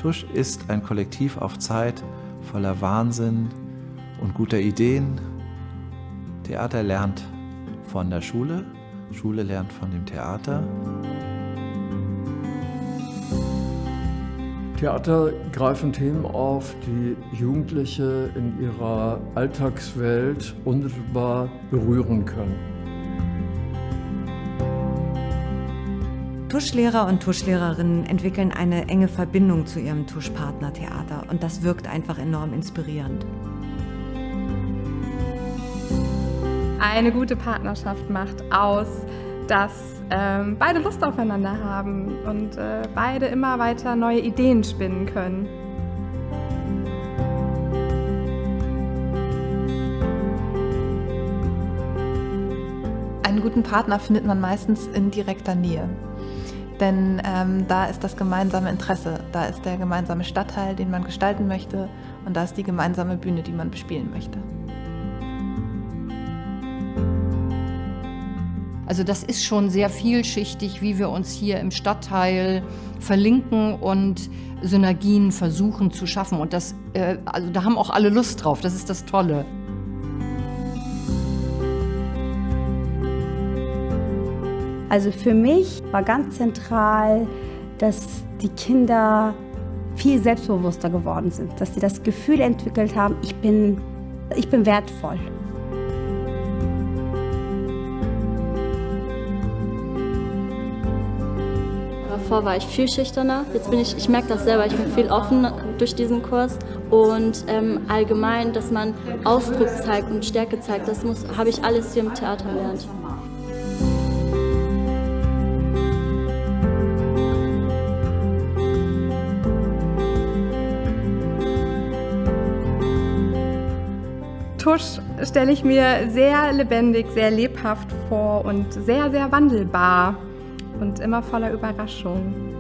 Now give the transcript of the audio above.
Tusch ist ein Kollektiv auf Zeit voller Wahnsinn und guter Ideen. Theater lernt von der Schule, Schule lernt von dem Theater. Theater greifen Themen auf, die Jugendliche in ihrer Alltagswelt unmittelbar berühren können. Tuschlehrer und Tuschlehrerinnen entwickeln eine enge Verbindung zu ihrem Tuschpartner Theater und das wirkt einfach enorm inspirierend. Eine gute Partnerschaft macht aus, dass beide Lust aufeinander haben und beide immer weiter neue Ideen spinnen können. Einen guten Partner findet man meistens in direkter Nähe. Denn da ist das gemeinsame Interesse, da ist der gemeinsame Stadtteil, den man gestalten möchte, und da ist die gemeinsame Bühne, die man bespielen möchte. Also das ist schon sehr vielschichtig, wie wir uns hier im Stadtteil verlinken und Synergien versuchen zu schaffen. Und das, also da haben auch alle Lust drauf, das ist das Tolle. Also für mich war ganz zentral, dass die Kinder viel selbstbewusster geworden sind, dass sie das Gefühl entwickelt haben, ich bin wertvoll. Davor war ich viel schüchterner, jetzt bin ich merke das selber, ich bin viel offener durch diesen Kurs und allgemein, dass man Ausdruck zeigt und Stärke zeigt, das habe ich alles hier im Theater gelernt. Tusch stelle ich mir sehr lebendig, sehr lebhaft vor und sehr, sehr wandelbar und immer voller Überraschung.